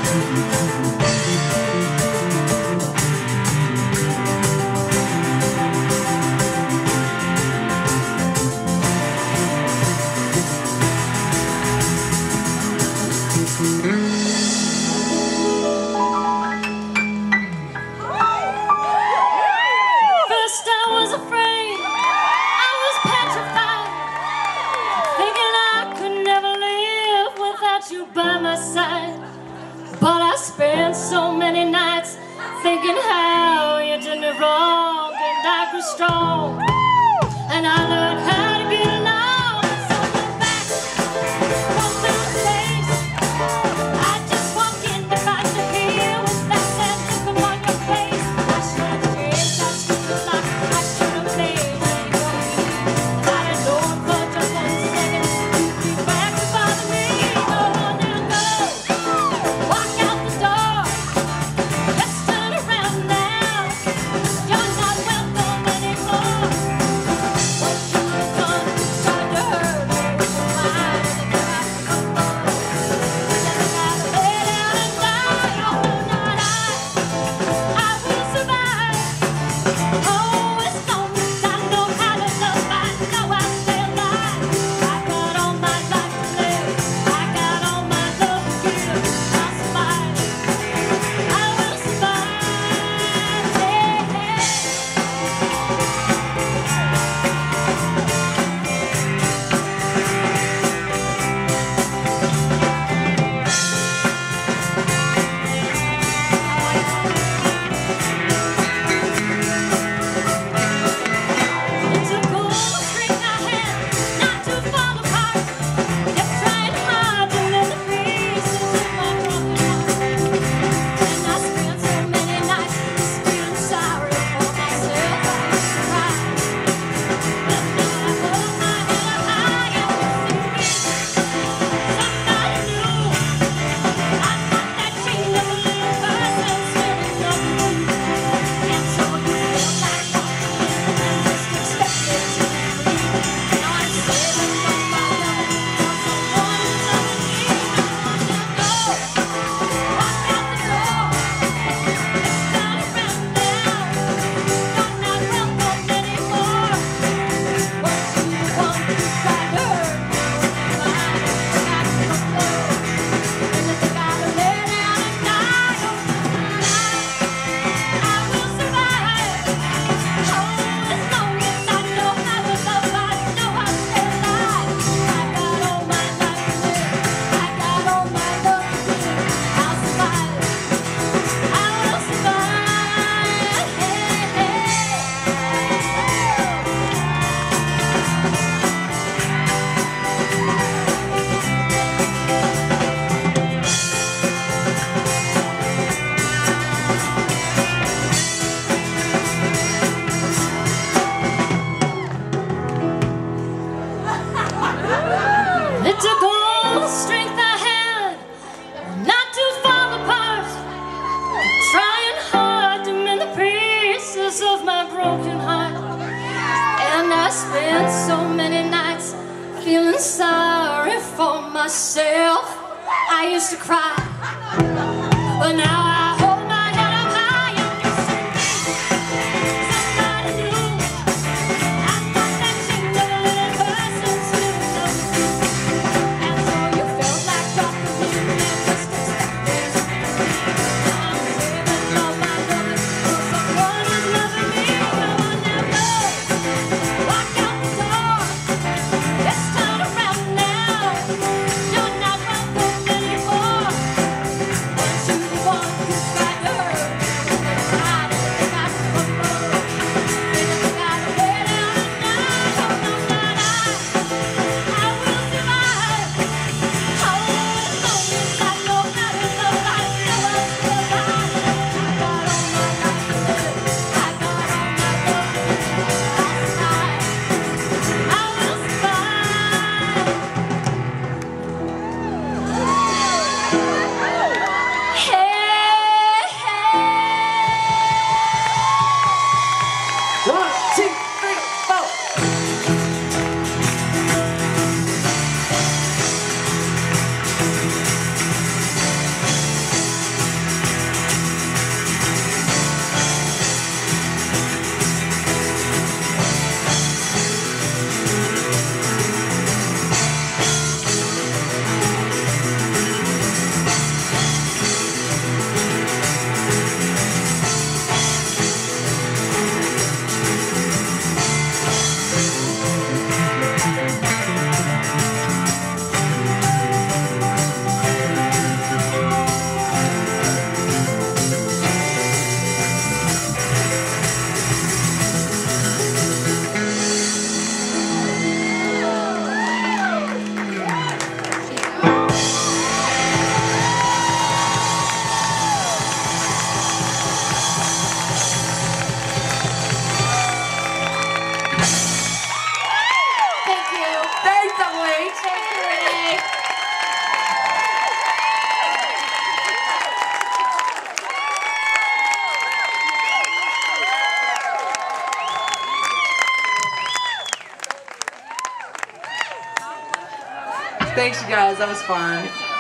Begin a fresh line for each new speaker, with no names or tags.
But I spent so many nights thinking how you did me wrong, and I grew strong, and I learned how to get along. So I'm back from the place. I just walk in the right to here with that sad look on your face. I should have changed, I should have lied, I should have played it. I didn't know it for just 1 second. You'd be back to bother me. It took all the strength I had not to fall apart, trying hard to mend the pieces of my broken heart. And I spent so many nights feeling sorry for myself. I used to cry, but now I hold my head up high and somebody new. I'm not that single little person still knows you. And so you felt like dropping me and just expected. I'm saving all my loving for someone who's loving me. Come on now, go. Walk out the door. Let's turn around now. You're not welcome anymore. Once you want
Thanks, you guys. That was fun.